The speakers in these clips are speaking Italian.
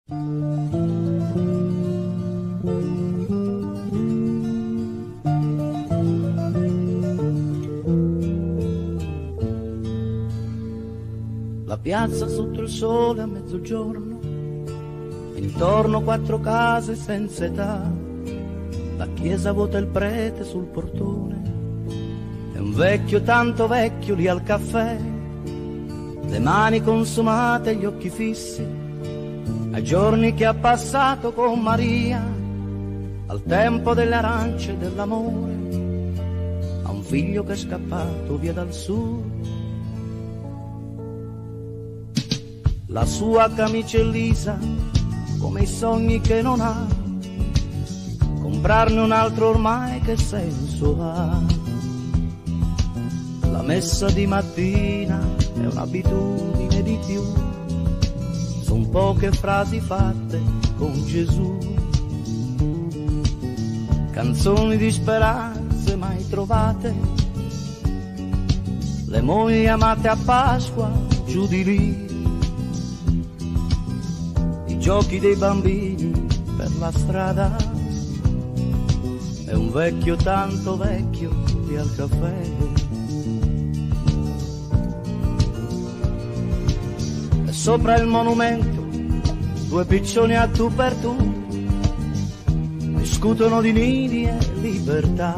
La piazza sotto il sole a mezzogiorno, intorno 4 case senza età, la chiesa vuota, il prete sul portone, e un vecchio tanto vecchio lì al caffè, le mani consumate, gli occhi fissi, ai giorni che ha passato con Maria, al tempo delle arance e dell'amore, a un figlio che è scappato via dal sud. La sua camicia è lisa come i sogni che non ha, comprarne un altro ormai che senso ha? La messa di mattina è un'abitudine di più, son poche frasi fatte con Gesù, canzoni di speranze mai trovate, le mogli amate a Pasqua giù di lì, giochi dei bambini per la strada, è un vecchio tanto vecchio lì al caffè. E sopra il monumento 2 piccioni a tu per tu discutono di nidi e libertà,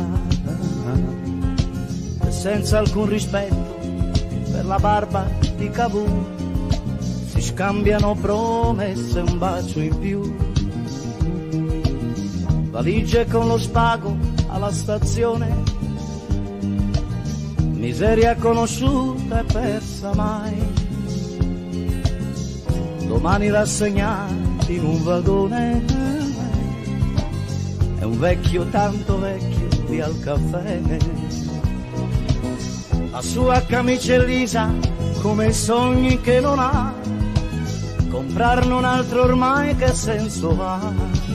e senza alcun rispetto per la barba di Cavour scambiano promesse, un bacio in più, valigie con lo spago alla stazione, miseria conosciuta e persa mai, domani rassegnati in un vagone, è un vecchio tanto vecchio lì al caffè, la sua camicia è lisa come i sogni che non ha, comprarne un altro ormai che senso ha?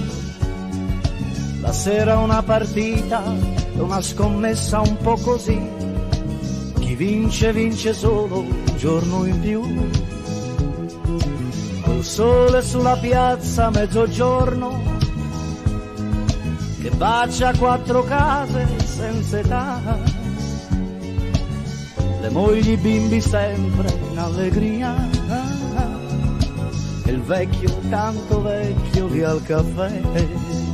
La sera una partita, una scommessa un po' così, chi vince vince solo un giorno in più, col sole sulla piazza a mezzogiorno, che bacia 4 case senza età, le mogli bimbi sempre in allegria, il vecchio tanto vecchio lì al caffè.